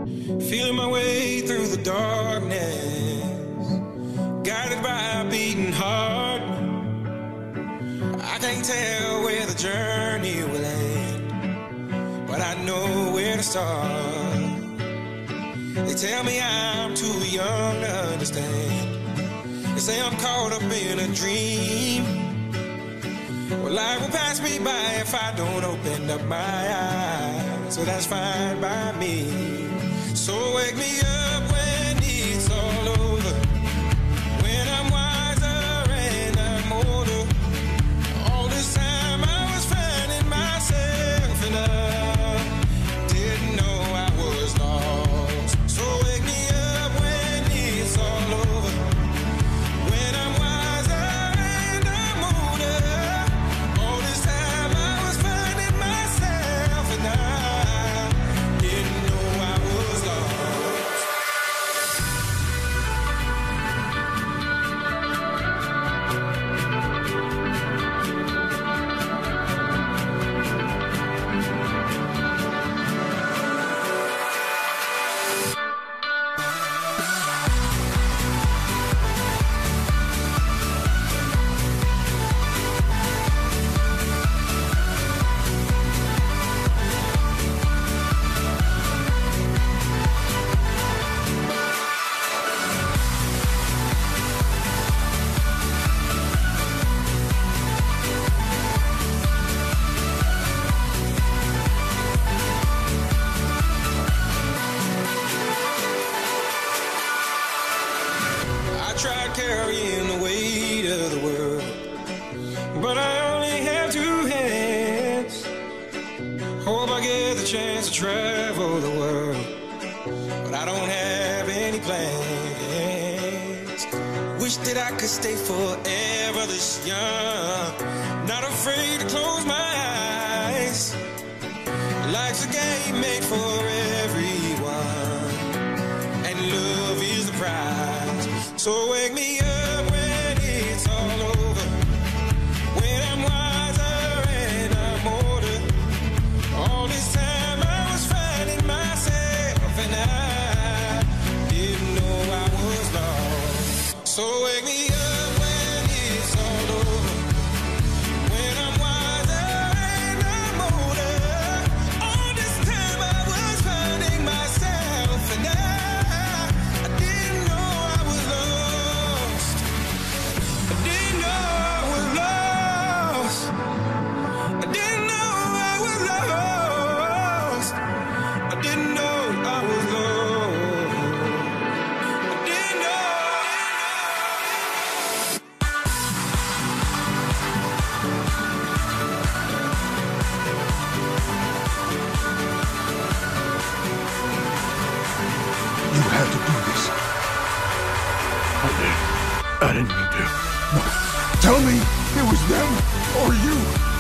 Feeling my way through the darkness, guided by a beating heart. I can't tell where the journey will end, but I know where to start. They tell me I'm too young to understand. They say I'm caught up in a dream. Well, life will pass me by if I don't open up my eyes, so that's fine by me. So wake me up when it's all over, when I'm wiser and I'm older. All this time I was finding myself and I didn't know I was lost. So wake me up when it's all over, when I'm wiser and I'm older. All this time I was finding myself and I didn't know I was lost. I tried carrying the weight of the world, but I only have two hands. Hope I get the chance to travel the world, but I don't have any plans. Wish that I could stay forever this young, not afraid to close my eyes. Life's a game made for everyone, and love is the prize. So wake me up when it's all over, when I'm wiser and I'm older. All this time I was finding myself and I didn't know I was lost. So wake me up when it's all over, when I'm wiser and I'm older. All this time I was finding myself and I didn't know I was lost. I didn't know I was lost. I didn't know I was lost. I didn't know I was lost. I didn't know. You had to do this. I did. I didn't mean to. No. Tell me it was them or you.